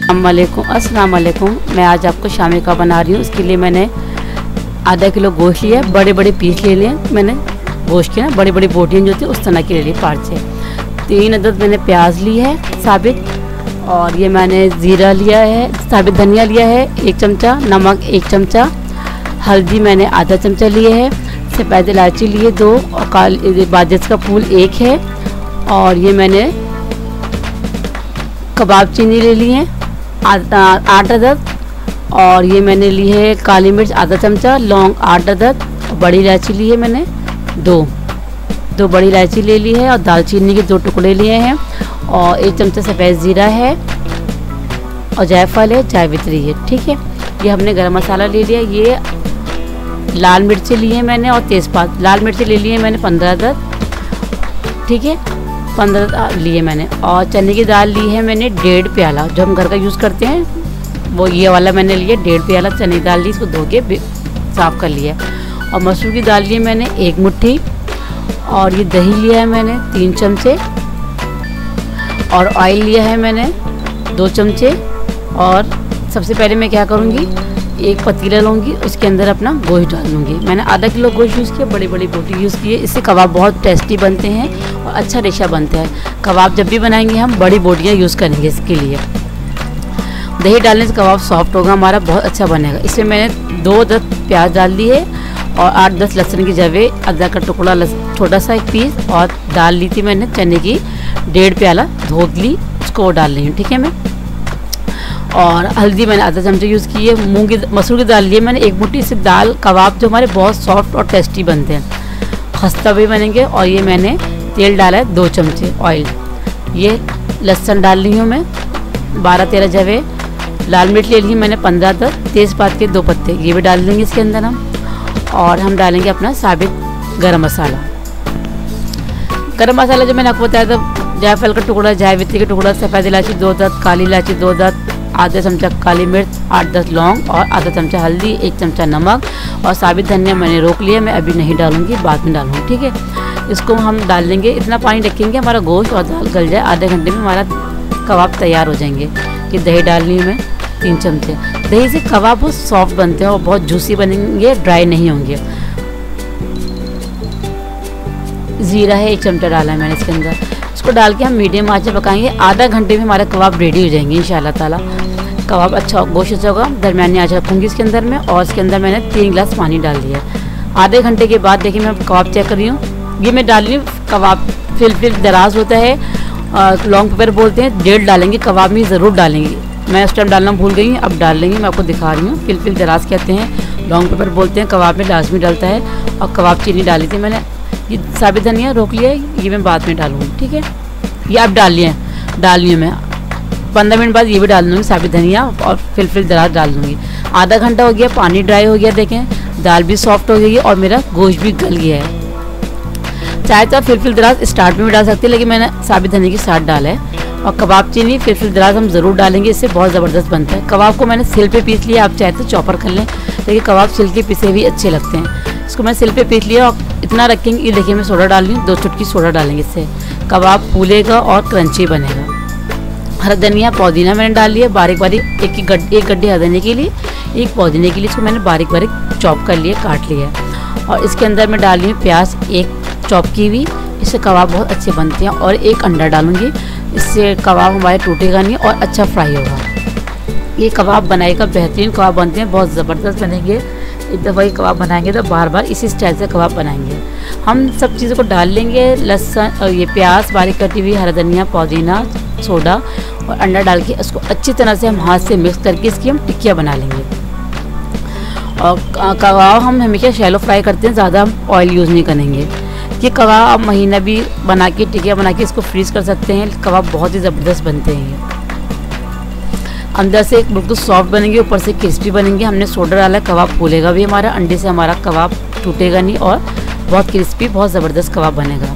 अस्सलाम वालेकुम। मैं आज आपको शामी कबाब बना रही हूँ। उसके लिए मैंने आधा किलो गोश्त लिया है, बड़े बड़े पीस ले लिए मैंने गोश्त के ना, बड़ी बड़ी बोटियाँ जो होती है उस तरह की ले ली पार्ट से। 3 अदद मैंने प्याज ली है साबित, और ये मैंने ज़ीरा लिया है, साबित धनिया लिया है 1 चमचा, नमक 1 चमचा, हल्दी मैंने आधा चमचा लिए है, सफ़ेद इलायची लिए 2 और काली बाजरे का फूल 1 है, और ये मैंने कबाब चीनी ले ली है 8 अदद, और ये मैंने ली है काली मिर्च आधा चमचा, लौंग 8 अदद, बड़ी इलायची ली है मैंने 2 बड़ी इलायची ले ली है, और दालचीनी के 2 टुकड़े लिए हैं, और 1 चमचा सफ़ेद ज़ीरा है, और जायफल है, जावित्री है। ठीक है, ये हमने गरम मसाला ले लिया। ये लाल मिर्ची लिए हैं मैंने, और तेज़पात लाल मिर्ची ले लिए हैं मैंने 15 अदद। ठीक है, 15 लिए मैंने, और चने की दाल ली है मैंने 1.5 प्याला, जो हम घर का यूज़ करते हैं वो ये वाला मैंने लिया 1.5 प्याला चने की दाल ली, इसको धो के साफ़ कर लिया। और मसूर की दाल ली है मैंने 1 मुट्ठी, और ये दही लिया है मैंने 3 चमचे, और ऑयल लिया है मैंने 2 चमचे। और सबसे पहले मैं क्या करूँगी, एक पतीला लूँगी, उसके अंदर अपना गोश्त डाल लूँगी। मैंने आधा किलो गोश्त यूज़ किया, बड़ी बड़ी बोटी यूज़ की है, इससे कबाब बहुत टेस्टी बनते हैं और अच्छा रेशा बनता है। कबाब जब भी बनाएंगे हम बड़ी बोटियाँ यूज़ करेंगे इसके लिए। दही डालने से कबाब सॉफ्ट होगा हमारा, बहुत अच्छा बनेगा। इसमें मैंने 2 अदद प्याज डाल दी है, और 8-10 लहसुन की जवे, अदरक का टुकड़ा छोटा सा 1 पीस, और दाल ली थी मैंने चने की 1.5 प्याला धो ली, उसको वो डाल रही हूँ। ठीक है, मैं और हल्दी मैंने आधा चमचा यूज़ की है। मसूर की दाल ली है मैंने 1 मुट्ठी। से दाल कबाब जो हमारे बहुत सॉफ्ट और टेस्टी बनते हैं, खस्ता भी बनेंगे। और ये मैंने तेल डाला है 2 चमचे ऑयल। ये लहसुन डाल रही हूँ मैं 12-13 जवे, लाल मिर्च ले ली मैंने 15 तक, तेज़पात के 2 पत्ते, ये भी डाल देंगे इसके अंदर हम। और हम डालेंगे अपना साबित गरम मसाला। गरम मसाला जो मैंने आपको बताया था, जायफल का टुकड़ा, जावित्री का टुकड़ा, सफ़ेद इलायची 2 अदद, काली इलायची 2 अदद, आधा चमचा काली मिर्च, 8-10 लौंग, और आधा चमचा हल्दी, 1 चमचा नमक, और साबित धनिया मैंने रोक लिया, मैं अभी नहीं डालूंगी, बाद में डालूंगी। ठीक है, इसको हम डाल देंगे, इतना पानी रखेंगे हमारा गोश्त और दाल गल जाए, आधे घंटे में हमारा कबाब तैयार हो जाएंगे। कि दही डालनी है मैं 3 चमचे। दही से कबाब बहुत सॉफ्ट बनते हैं और बहुत जूसी बनेंगे, ड्राई नहीं होंगे। ज़ीरा है 1 चमचा डाला है मैंने इसके अंदर। इसको डाल के हम मीडियम आंच पे पकाएंगे, आधा घंटे में हमारे कबाब रेडी हो जाएंगे इंशाल्लाह ताला। कबाब अच्छा गोश्त अच्छा होगा, दरमियानी आंच रखूँगी इसके अंदर में, और इसके अंदर मैंने 3 गिलास पानी डाल दिया। आधे घंटे के बाद देखिए मैं कबाब चेक कर रही हूँ, ये मैं डाल रही हूँ। कबाब फिल दराज होता है, लॉन्ग पेपर बोलते हैं, 1.5 डालेंगे, कबाब में ज़रूर डालेंगे। मैं उस टाइम डालना भूल गई, अब डाल लेंगे, मैं आपको दिखा रही हूँ। फिल दराज कहते हैं, लॉन्ग पेपर बोलते हैं, कबाब में लाजमी डलता है। और कबाब चीनी डाली थी मैंने, ये साबित धनिया रोक लिया है, ये मैं बाद में डालूँगी। ठीक है, ये अब डाल लिया मैं 15 मिनट बाद ये भी डाल दूँगी साबित धनिया, और फिल दराज डाल दूँगी। आधा घंटा हो गया, पानी ड्राई हो गया, देखें दाल भी सॉफ्ट हो गई है, और मेरा गोश्त भी गल गया है। चाहे तो आप फिल दराज स्टार्ट में भी डाल सकते हैं, लेकिन मैंने साबित धनिया के साथ डाला है। और कबाब चीनी फिल दराज हम ज़रूर डालेंगे, इससे बहुत ज़बरदस्त बनता है। कबाब को मैंने सिल पे पीस लिया, आप चाहे तो चॉपर कर लें, लेकिन कबाब सिल के पीसे भी अच्छे लगते हैं। इसको मैं सिल पे पीस लिया, और इतना रखेंगे, ये देखिए मैं सोडा डाल रही हूँ, 2 चुटकी सोडा डालेंगे, इससे कबाब फूलेगा और क्रंची बनेगा। हरा धनिया पुदीना मैंने डाल लिया बारीक बारीक, एक गड्ढे हरा धनिया के लिए, 1 पुदीने के लिए, इसको मैंने बारीक बारीक चॉप कर लिया, काट लिया। और इसके अंदर मैं डाल रही हूँ प्याज 1 चॉप की हुई, इससे कबाब बहुत अच्छे बनते हैं। और 1 अंडा डालूंगी, इससे कबाब हमारे टूटेगा नहीं और अच्छा फ्राई होगा। ये कबाब बनाएगा, बेहतरीन कबाब बनते हैं, बहुत ज़बरदस्त बनेंगे। एक दफ़ा ये कबाब बनाएंगे तो बार बार इसी स्टाइल से कबाब बनाएंगे। हम सब चीज़ों को डाल लेंगे, लहसुन और ये प्याज बारीक कटी हुई, हरा धनिया, पुदीना, सोडा और अंडा डाल के इसको अच्छी तरह से हम हाथ से मिक्स करके इसकी हम टिक्कियाँ बना लेंगे। और कबाब हम हमेशा शैलो फ्राई करते हैं, ज़्यादा हम ऑयल यूज़ नहीं करेंगे। ये कबाब आप महीना भी बना के, टिक्कियाँ बना के इसको फ्रीज़ कर सकते हैं। कबाब बहुत ही ज़बरदस्त बनते हैं, ये अंदर से बिल्कुल सॉफ्ट बनेंगे, ऊपर से क्रिस्पी बनेंगे। हमने सोडा डाला, कबाब फूलेगा भी हमारा, अंडे से हमारा कबाब टूटेगा नहीं, और बहुत क्रिस्पी, बहुत ज़बरदस्त कबाब बनेगा।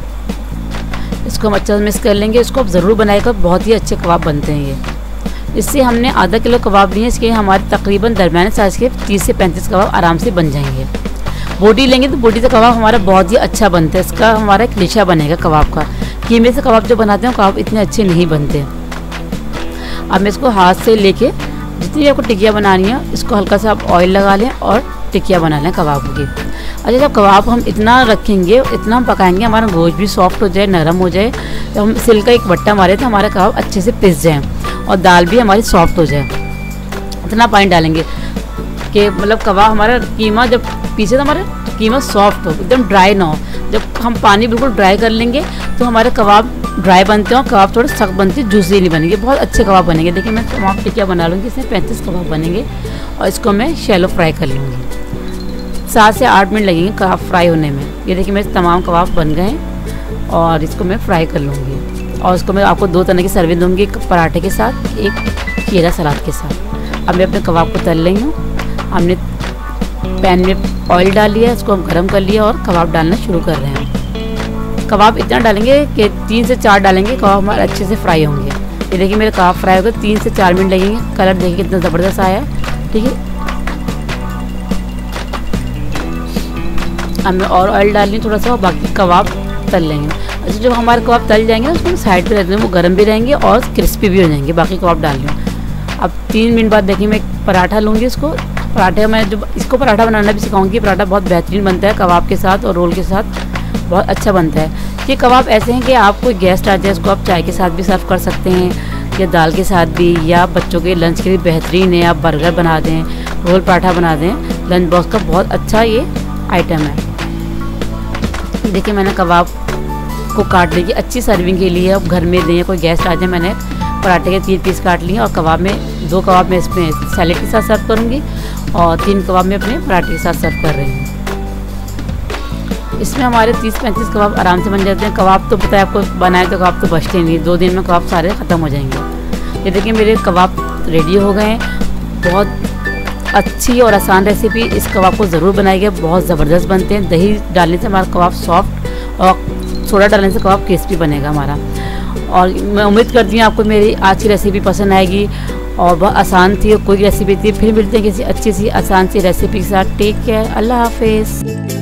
इसको हम अच्छा मिक्स कर लेंगे। इसको आप ज़रूर बनाएगा, बहुत ही अच्छे कबाब बनते हैं ये। इससे हमने आधा किलो कबाब लिए, इसके हमारे तकरीबन दरमियाने साइज़ के 30 से 35 कबाब आराम से बन जाएंगे। बोटी लेंगे तो बोटी से कबाब हमारा बहुत ही अच्छा बनता है, इसका हमारा एक रेशा बनेगा कबाब का। कीमे से कबाब जो बनाते हैं कबाब इतने अच्छे नहीं बनते। अब मैं इसको हाथ से लेके जितनी आपको टिकिया बनानी है इसको हल्का सा आप ऑयल लगा लें और टिकिया बना लें कबाब की। अच्छा, जब कबाब हम इतना रखेंगे, इतना हम पकाएंगे, हमारा गोश्त भी सॉफ्ट हो जाए, नरम हो जाए, जब हम सिल का एक बट्टा मारे तो हमारे कबाब अच्छे से पिस जाएँ और दाल भी हमारी सॉफ्ट हो जाए। इतना पानी डालेंगे कि मतलब कबाब हमारा कीमा जब पीछे तो हमारा कीमा सॉफ्ट हो, एकदम ड्राई ना हो। जब हम पानी बिल्कुल ड्राई कर लेंगे तो हमारे कबाब ड्राई बनते हैं और कबाब थोड़े सख्त बनते हैं, जूसी नहीं बनेंगे, बहुत अच्छे कबाब बनेंगे। देखिए मैं कबाब टिकिया बना लूँगी, इसमें 35 कबाब बनेंगे और इसको मैं शैलो फ्राई कर लूँगी। 7 से 8 मिनट लगेंगे कबाब फ्राई होने में। ये देखिए मेरे तमाम कबाब बन गए हैं और इसको मैं फ्राई कर लूँगी। और इसको मैं आपको 2 तरह की सर्विंग दूँगी, एक पराठे के साथ, एक खीरा सलाद के साथ। अब मैं अपने कबाब को तल रही हूँ। हमने पैन में ऑयल डाल लिया, इसको हम गरम कर लिया और कबाब डालना शुरू कर रहे हैं। कबाब इतना डालेंगे कि 3 से 4 डालेंगे, कबाब हमारे अच्छे से फ्राई होंगे। ये देखिए मेरे कबाब फ्राई हो गए, 3 से 4 मिनट लगेंगे। कलर देखिए कितना ज़बरदस्त आया है, ठीक है। अब मैं और ऑयल डाल रही हूँ थोड़ा सा और बाकी कबाब तल लेंगे। अच्छा, जब हमारे कबाब तल जाएंगे उसको हम साइड पे रख देंगे, वो गर्म भी रहेंगे और क्रिस्पी भी हो जाएंगे। बाकी कबाब डाल रही हूँ। अब 3 मिनट बाद देखिए मैं एक पराठा लूँगी। इसको पराठे में जो इसको पराठा बनाना भी सिखाऊंगी। पराठा बहुत बेहतरीन बनता है कबाब के साथ और रोल के साथ, बहुत अच्छा बनता है। ये कबाब ऐसे हैं कि आप कोई गेस्ट आ जाए इसको आप चाय के साथ भी सर्व कर सकते हैं या दाल के साथ भी, या बच्चों के लंच के लिए बेहतरीन है। आप बर्गर बना दें, रोल पराठा बना दें, लंच बॉक्स का बहुत अच्छा ये आइटम है। देखिए मैंने कबाब को काट ली अच्छी सर्विंग के लिए। अब घर में दें, कोई गेस्ट आ जाए, मैंने पराठे के 3 पीस काट लिए और कबाब में 2 कबाब मैं इसमें सैलेड के साथ सर्व करूँगी और 3 कबाब में अपने पराठे के साथ सर्व कर रही हूँ। इसमें हमारे 30-35 कबाब आराम से बन जाते हैं। कबाब तो पता है आपको, बनाए तो कबाब तो बचते नहीं, 2 दिन में कबाब सारे ख़त्म हो जाएंगे। ये देखिए मेरे कबाब रेडी हो गए हैं। बहुत अच्छी और आसान रेसिपी, इस कबाब को ज़रूर बनाइएगा, बहुत ज़बरदस्त बनते हैं। दही डालने से हमारा कबाब सॉफ्ट और सोडा डालने से कबाब क्रिस्पी बनेगा हमारा। और मैं उम्मीद करती हूँ आपको मेरी आज की रेसिपी पसंद आएगी और बहुत आसान थी और कोई रेसिपी थी। फिर मिलते हैं किसी अच्छी सी आसान सी रेसिपी के साथ। टेक केयर, अल्लाह हाफिज़।